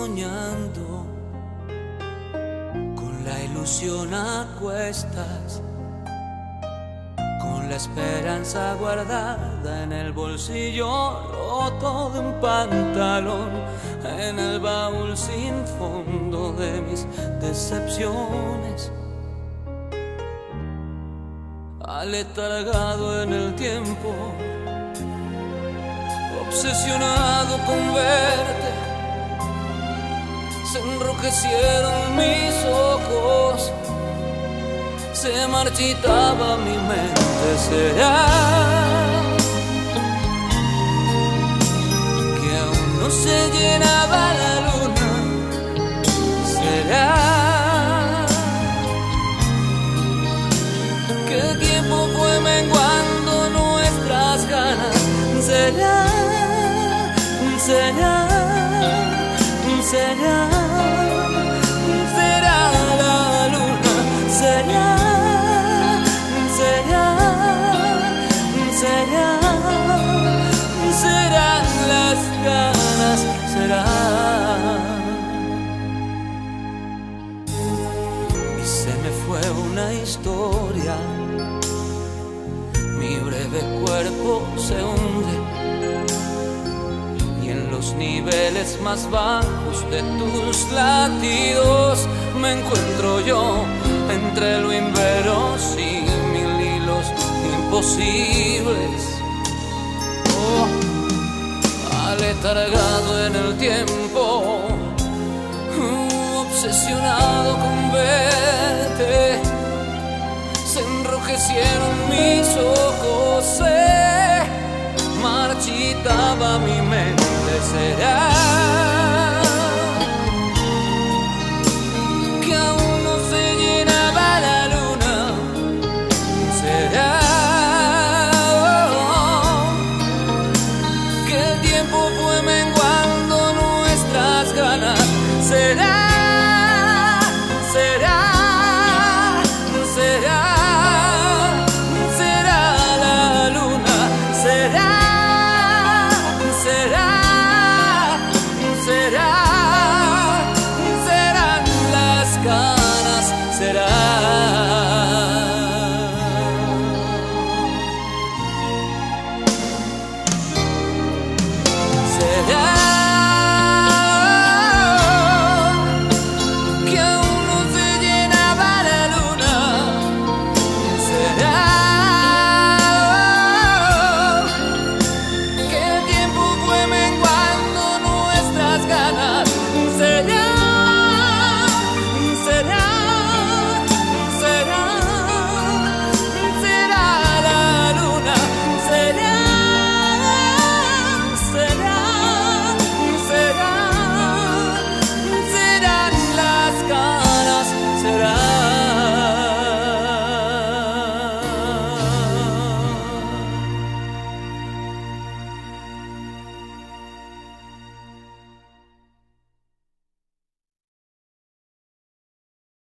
soñando con la ilusión a cuestas, con la esperanza guardada en el bolsillo roto de un pantalón, en el baúl sin fondo de mis decepciones, aletargado en el tiempo, obsesionado con verte. Se enrojecieron mis ojos, se marchitaba mi mente. ¿Será que aún no se llenaba la luna? ¿Será que el tiempo fue menguando nuestras ganas? ¿Será? ¿Será? ¿Será? ¿Será la luna? ¿Será? ¿Será? ¿Será? ¿Serán las ganas? ¿Será? Y se me fue una historia, mi breve cuerpo se hunde, y en los niveles más bajos de tus latidos me encuentro yo, entre lo inverosímil y los imposibles. Oh, aletargado en el tiempo, obsesionado con verte. Se enrojecieron mis ojos, se marchitaba mi